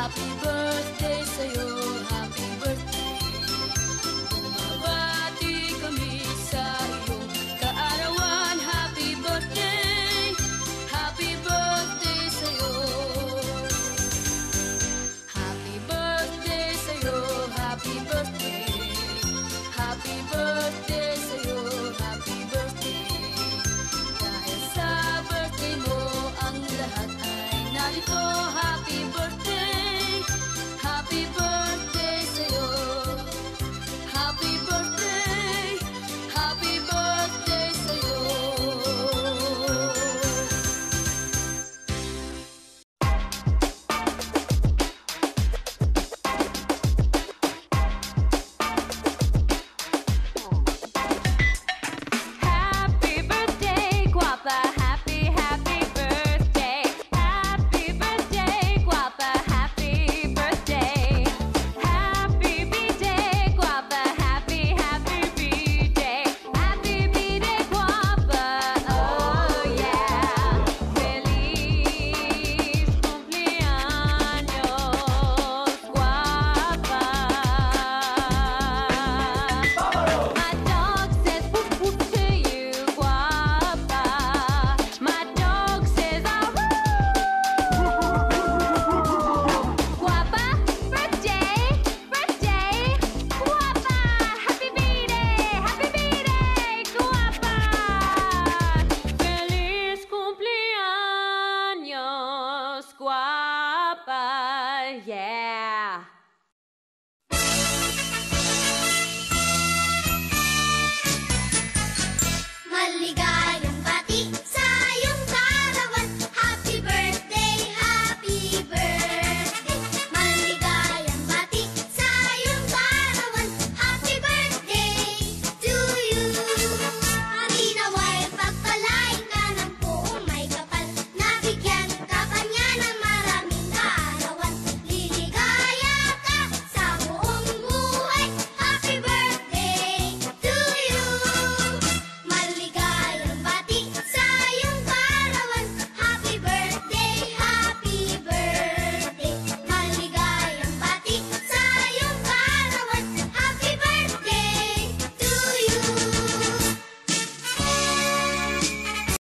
Happy birthday sa'yo, happy birthday. Bumabati kami sa iyong kaarawan. Happy birthday, happy birthday sa'yo. Happy birthday sa'yo, happy birthday. Happy birthday sa'yo, happy birthday. Dahil sa birthday mo, ang lahat ay narito. Happy birthday, happy birthday sa'yo. Happy birthday, happy birthday sa'yo. Happy birthday, guapa. Happy, happy birthday. Happy birthday, guapa. Happy birthday. Happy birthday, guapa. Happy, happy birthday. Happy birthday, guapa. Oh yeah. Feliz cumpleaños, guapa. My dog says whoop whoop to you, guapa. My dog says ah woo. Guapa, birthday, birthday, guapa. Happy birthday, guapa. Feliz cumpleaños, guapa. Yeah.